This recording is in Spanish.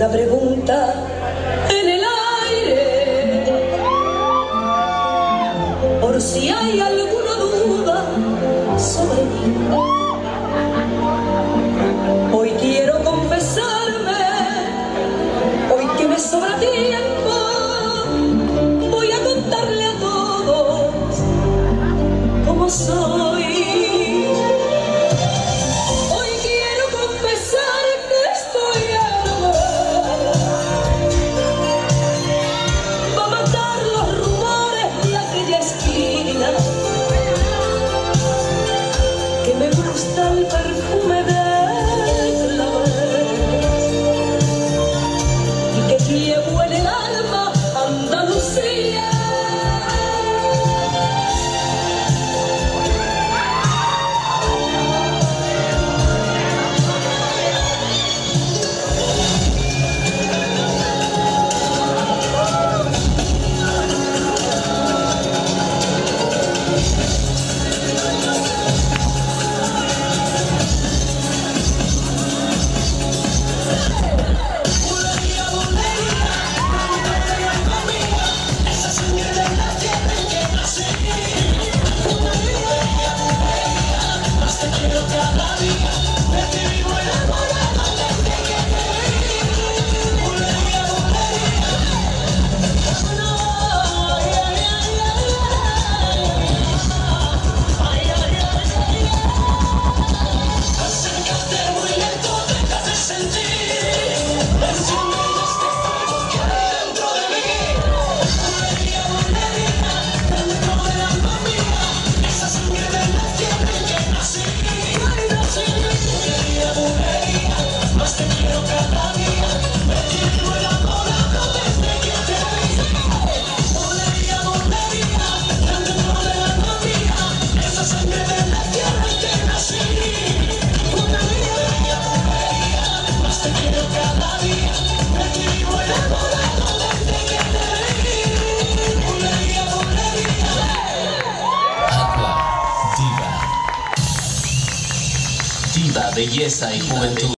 una pregunta en el aire, por si hay alguna duda sobre mí. Hoy quiero confesarme, hoy que me sobra tiempo, voy a contarle a todos cómo soy. Hoy quiero confesar que estoy enamorada, va a matar los rumores de aquella esquina, que me gusta el perfume del clavel y que llevo en el alma Andalucía. Diva, belleza y juventud.